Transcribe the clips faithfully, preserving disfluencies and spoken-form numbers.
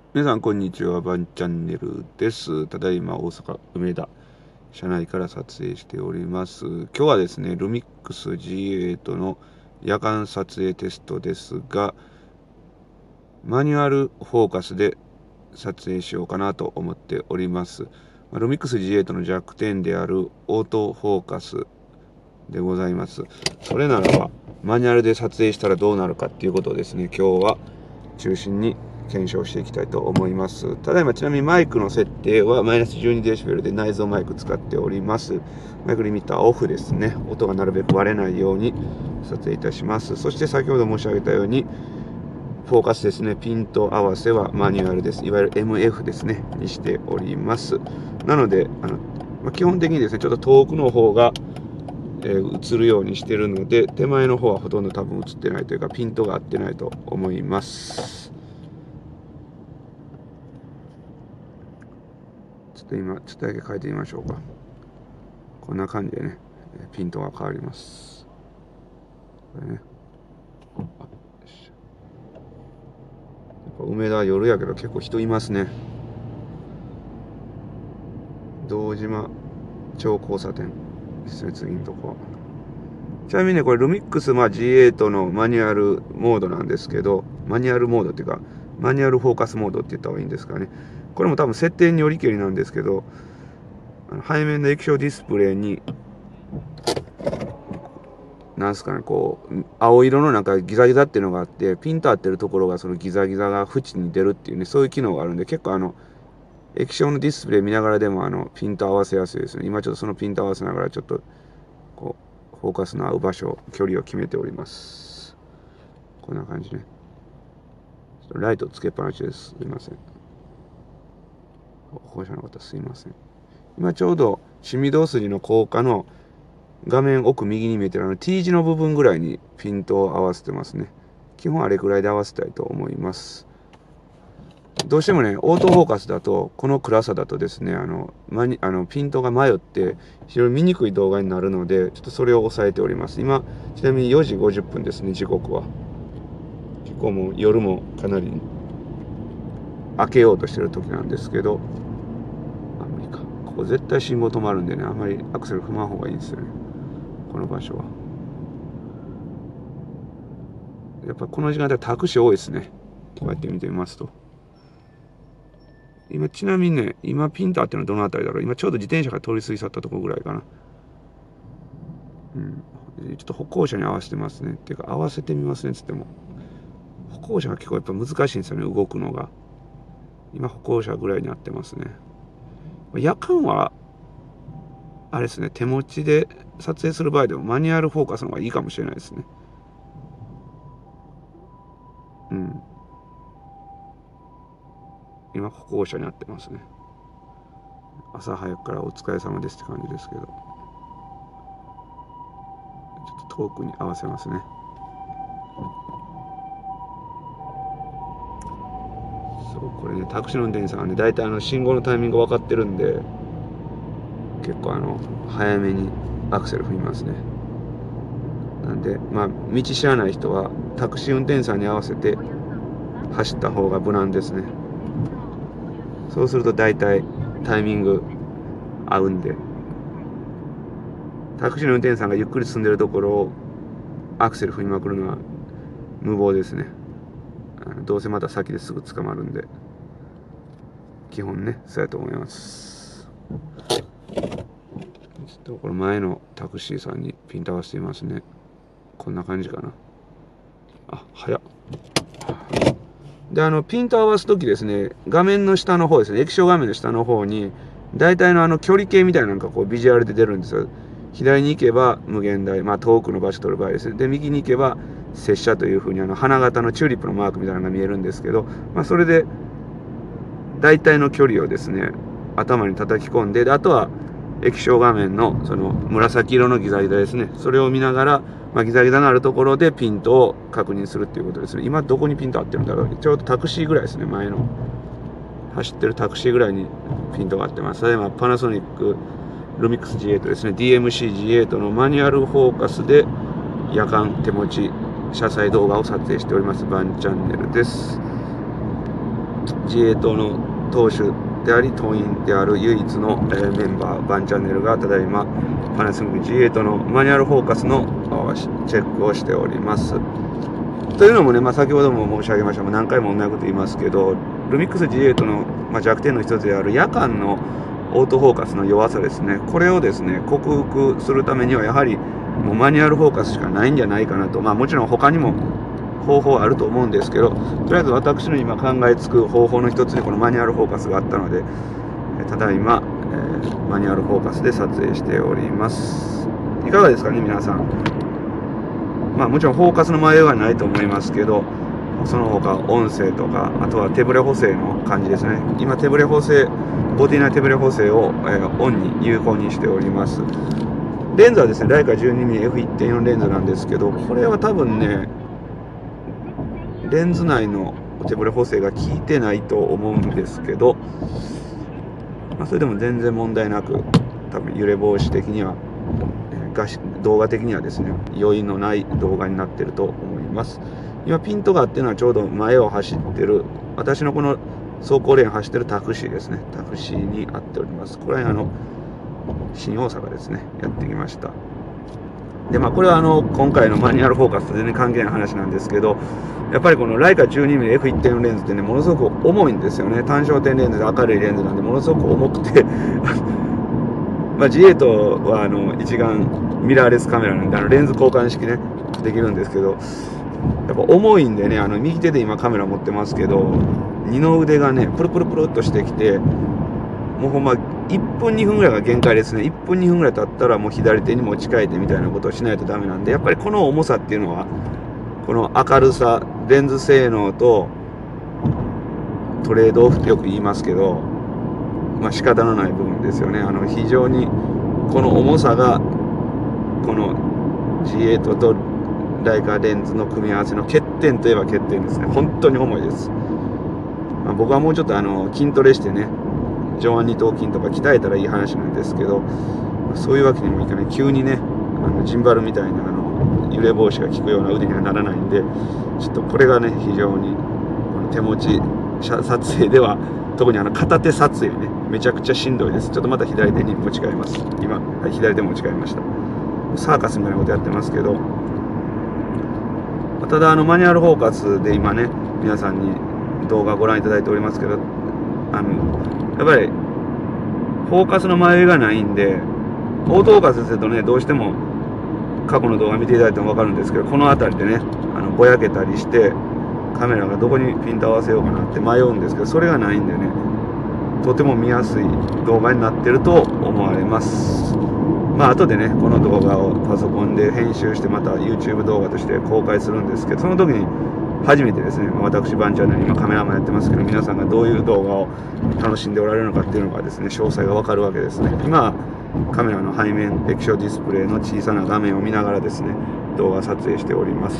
皆さんこんにちは、バンチャンネルです。ただいま大阪梅田車内から撮影しております。今日はですね、ルミックス ジーエイト の夜間撮影テストですが、マニュアルフォーカスで撮影しようかなと思っております。ルミックス ジーエイト の弱点であるオートフォーカスでございます。それならばマニュアルで撮影したらどうなるかっていうことをですね、今日は中心に検証していきたいと思います。ただいまちなみにマイクの設定はマイナスじゅうにデシベルで内蔵マイク使っております。マイクリミッターオフですね。音がなるべく割れないように撮影いたします。そして先ほど申し上げたようにフォーカスですね、ピント合わせはマニュアルです。いわゆる エムエフ ですね、にしております。なので、あのまあ、基本的にですね、ちょっと遠くの方が、えー、映るようにしてるので、手前の方はほとんど多分映ってないというか、ピントが合ってないと思います。ちょっと今、ちょっとだけ変えてみましょうか。こんな感じでね、ピントが変わります。これね。梅田夜やけど結構人いますね。堂島町交差点ですね、次のとこ。ちなみにね、これルミックス、まあ、ジーエイト のマニュアルモードなんですけど、マニュアルモードっていうか、マニュアルフォーカスモードって言った方がいいんですかね。これも多分設定によりけりなんですけど、あの背面の液晶ディスプレイに、なんすかね、こう、青色のなんかギザギザっていうのがあって、ピンと合ってるところがそのギザギザが縁に出るっていうね、そういう機能があるんで、結構あの、液晶のディスプレイ見ながらでもあの、ピント合わせやすいですね。今ちょっとそのピント合わせながらちょっと、こう、フォーカスの合う場所、距離を決めております。こんな感じね。ちょっとライトつけっぱなしです。すいません。保護者の方すいません。今ちょうど、シミド筋の効果の画面奥右に見えてるあの T 字の部分ぐらいにピントを合わせてますね。基本あれくらいで合わせたいと思います。どうしてもね、オートフォーカスだと、この暗さだとですね、あの、まに、あのピントが迷って、非常に見にくい動画になるので、ちょっとそれを抑えております。今、ちなみによじごじゅっぷんですね、時刻は。結構もう夜もかなり明けようとしてる時なんですけど、あ、無理か。ここ絶対信号止まるんでね、あんまりアクセル踏まん方がいいんですよね。この場所は。やっぱこの時間帯タクシー多いですね。こうやって見てみますと。今ちなみにね、今ピント合ってるのどのあたりだろう。今ちょうど自転車が通り過ぎ去ったところぐらいかな。うん。ちょっと歩行者に合わせてますね。っていうか合わせてみますねっつっても。歩行者が結構やっぱ難しいんですよね、動くのが。今歩行者ぐらいに合ってますね。夜間は、あれですね、手持ちで撮影する場合でもマニュアルフォーカスの方がいいかもしれないですね。うん。今歩行者に合ってますね。朝早くからお疲れ様ですって感じですけど、ちょっと遠くに合わせますね。そう、これね、タクシーの運転手さんはね、大体あの信号のタイミング分かってるんで、結構あの早めにアクセル踏みますね。なんで、まあ道知らない人はタクシー運転手さんに合わせて走った方が無難ですね。そうすると大体タイミング合うんで、タクシーの運転手さんがゆっくり進んでるところをアクセル踏みまくるのは無謀ですね。どうせまた先ですぐ捕まるんで、基本ね、そうやと思います。ちょっとこれ前のタクシーさんにピント合わせていますね。こんな感じかな。あ、早っ。で、あの、ピント合わすときですね、画面の下の方ですね、液晶画面の下の方に、大体のあの距離計みたいなのがこうビジュアルで出るんですよ。左に行けば無限大、まあ遠くの場所取る場合ですね。で、右に行けば拙者というふうにあの花形のチューリップのマークみたいなのが見えるんですけど、まあそれで大体の距離をですね、頭に叩き込んで、であとは液晶画面のその紫色のギザギザですね。それを見ながら、まあ、ギザギザのあるところでピントを確認するっていうことですね。今どこにピント合ってるんだろう。ちょうどタクシーぐらいですね、前の。走ってるタクシーぐらいにピントが合ってます。例えばパナソニックルミックス ジーエイト ですね。ディーエムシージーエイト のマニュアルフォーカスで夜間手持ち車載動画を撮影しております。バンチャンネルです。 自衛隊の党首であり党員である唯一の、えー、メンバーバンチャンネルがただいまパナソニック ジーエイト のマニュアルフォーカスのチェックをしております。というのもね、まあ、先ほども申し上げましたが、何回も同じこと言いますけど、ルミックス ジーエイト の、まあ、弱点の一つである夜間のオートフォーカスの弱さですね、これをですね克服するためにはやはりもうマニュアルフォーカスしかないんじゃないかなと、まあ、もちろん他にも方法あると思うんですけど、とりあえず私の今考えつく方法の一つにこのマニュアルフォーカスがあったので、ただいま、えー、マニュアルフォーカスで撮影しております。いかがですかね皆さん。まあもちろんフォーカスの迷いはないと思いますけど、その他音声とか、あとは手ブレ補正の感じですね。今手ブレ補正、ボディ内手ブレ補正を、えー、オンに有効にしております。レンズはですね、ライカ じゅうにミリエフいってんよん レンズなんですけど、これは多分ね、レンズ内の手ブレ補正が効いてないと思うんですけど、まあ、それでも全然問題なく、多分揺れ防止的には、動画的にはですね、余韻のない動画になっていると思います。今ピントがあっていうのはちょうど前を走ってる、私のこの走行レーン走ってるタクシーですね。タクシーに合っております。これはあの、新大阪ですね。やってきました。で、まあこれはあの、今回のマニュアルフォーカスと全然関係ない話なんですけど、やっぱりこのライカ じゅうにミリエフいってんよん レンズってね、ものすごく重いんですよね。単焦点レンズで明るいレンズなんで、ものすごく重くて、まあ ジーエイト はあの、一眼ミラーレスカメラなんで、あのレンズ交換式ね、できるんですけど、やっぱ重いんでね、あの右手で今カメラ持ってますけど、二の腕がね、プルプルプルっとしてきて、もうほんまいっぷんにふんぐらいが限界ですね。いっぷんにふんぐらい経ったらもう左手に持ち替えてみたいなことをしないとダメなんで、やっぱりこの重さっていうのは、この明るさ、レンズ性能とトレードオフってよく言いますけど、まあ仕方のない部分ですよね。あの非常にこの重さがこの ジーエイト とライカレンズの組み合わせの欠点といえば欠点ですね。本当に重いです。まあ、僕はもうちょっとあの筋トレしてね、上腕二頭筋とか鍛えたらいい話なんですけど、そういうわけにもいかない。急にね、あのジンバルみたいなあの揺れ防止が効くような腕にはならないんで、ちょっとこれがね、非常に手持ち撮影では、特にあの片手撮影ね、めちゃくちゃしんどいです。ちょっとまた左手に持ち替えます。今、はい、左手持ち替えました。サーカスみたいなことやってますけど、ただあのマニュアルフォーカスで今ね、皆さんに動画ご覧いただいておりますけど、あのやっぱりフォーカスの迷いがないんで、オートフォーカスするとね、どうしても過去の動画見ていただいても分かるんですけど、この辺りでね、あのぼやけたりしてカメラがどこにピント合わせようかなって迷うんですけど、それがないんでね、とても見やすい動画になってると思われます。まあ後でね、この動画をパソコンで編集してまた YouTube 動画として公開するんですけど、その時に初めてですね、私バンチャンネル今カメラマンやってますけど、皆さんがどういう動画を楽しんでおられるのかっていうのがですね、詳細がわかるわけですね。今カメラの背面液晶ディスプレイの小さな画面を見ながらですね、動画撮影しております。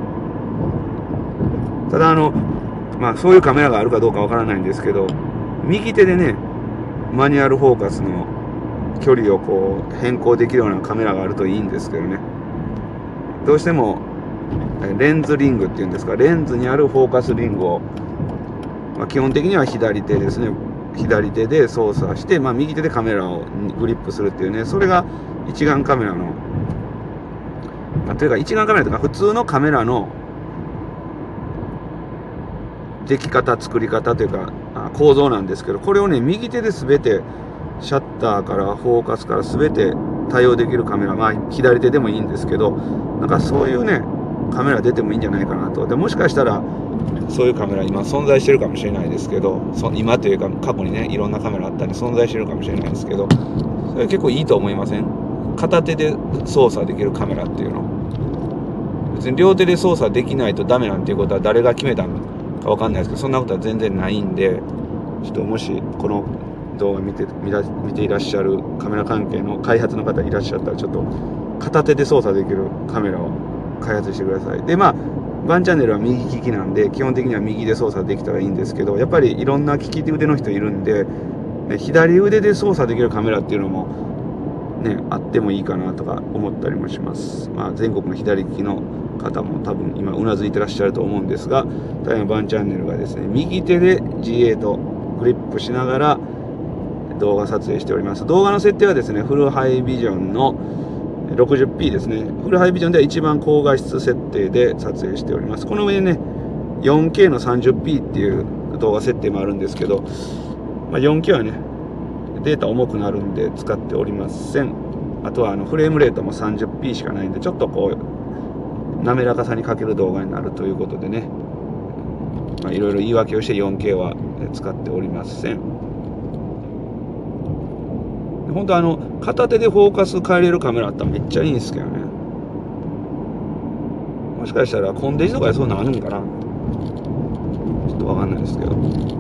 ただあのまあそういうカメラがあるかどうかわからないんですけど、右手でね、マニュアルフォーカスの距離をこう変更できるようなカメラがあるといいんですけどね、どうしてもレンズリングっていうんですか、レンズにあるフォーカスリングを、まあ、基本的には左手ですね、左手で操作して、まあ、右手でカメラをグリップするっていうね、それが一眼カメラの、まあ、というか一眼カメラというか普通のカメラの出来方、作り方というか構造なんですけど、これをね、右手で全てシャッターからフォーカスから全て対応できるカメラ、まあ左手でもいいんですけど、なんかそういうねカメラ出てもいいんじゃないかなと。でもしかしたらそういうカメラ今存在してるかもしれないですけど、そ今というか過去にねいろんなカメラあったり存在してるかもしれないですけど、それ結構いいと思いません？片手で操作できるカメラっていうの、別に両手で操作できないとダメなんていうことは誰が決めたのかわかんないですけど、そんなことは全然ないんで、ちょっともしこの動画見て見ら見ていらっしゃるカメラ関係の開発の方いらっしゃったら、ちょっと片手で操作できるカメラを開発してください。でまあバンチャンネルは右利きなんで、基本的には右で操作できたらいいんですけど、やっぱりいろんな利き腕の人いるんで、ね、左腕で操作できるカメラっていうのもね、あってもいいかなとか思ったりもします。まあ、全国の左利きの方も多分今うなずいてらっしゃると思うんですが、タイヤバンチャンネルがですね、右手で ジーエイト グリップしながら動画撮影しております。動画の設定はですね、フルハイビジョンの ろくじゅっピー ですね。フルハイビジョンでは一番高画質設定で撮影しております。この上にね、よんケー の さんじゅっピー っていう動画設定もあるんですけど、まあ、よんケー はね、データ重くなるんで使っておりません。あとはあのフレームレートも さんじゅっピー しかないんで、ちょっとこう滑らかさに欠ける動画になるということでね、まあ、いろいろ言い訳をして よんケー は使っておりません。本当あの片手でフォーカス変えれるカメラあったらめっちゃいいんですけどね。もしかしたらコンデジとかでそうなるんかな、ちょっとわかんないですけど。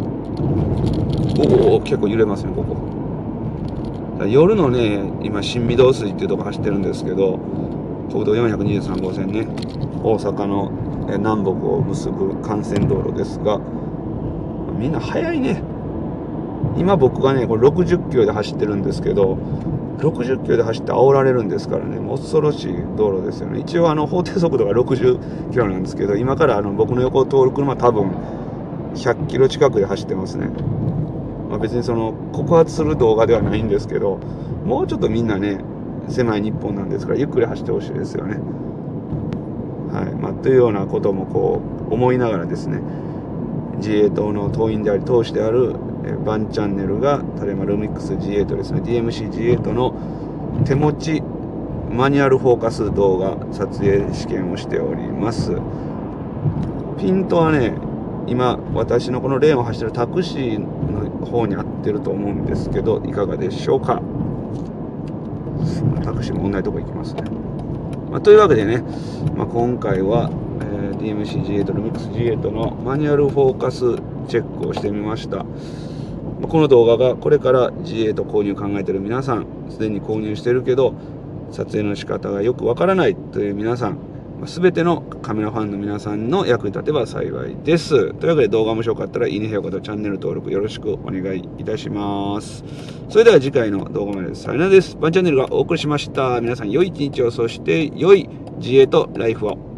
おお、結構揺れますねここ。夜のね、今新御堂筋っていうとこ走ってるんですけど、国道よんひゃくにじゅうさん号線ね、大阪の南北を結ぶ幹線道路ですが、みんな速いね。今僕がね、これろくじゅっキロで走ってるんですけど、ろくじゅっキロで走って煽られるんですからね、もう恐ろしい道路ですよね。一応あの法定速度がろくじゅっキロなんですけど、今からあの僕の横を通る車多分ひゃっキロ近くで走ってますね。まあ、別にその告発する動画ではないんですけど、もうちょっとみんなね、狭い日本なんですからゆっくり走ってほしいですよね。はい、まあ、というようなこともこう思いながらですね、ジーエイト の党員であり党首であるバンチャンネルがタレマルミックス ジーエイト ですね、 ディーエムシージーエイト の手持ちマニュアルフォーカス動画撮影試験をしております。ピントはね、今私のこのレーンを走ってるタクシーの方に合ってると思うんですけど、いかがでしょうか。タクシーも同じとこ行きますね。まあ、というわけでね、まあ、今回は、えー、ディーエムシージーエイト ルミックス ジーエイト のマニュアルフォーカスチェックをしてみました。この動画がこれから ジーエイト 購入考えている皆さん、すでに購入してるけど撮影の仕方がよくわからないという皆さん、全てのカメラファンの皆さんの役に立てば幸いです。というわけで動画面白かったらいいね、評価とチャンネル登録よろしくお願いいたします。それでは次回の動画までさよならです。バンチャンネルがお送りしました。皆さん良い一日を、そして良い ジーエイト ライフを。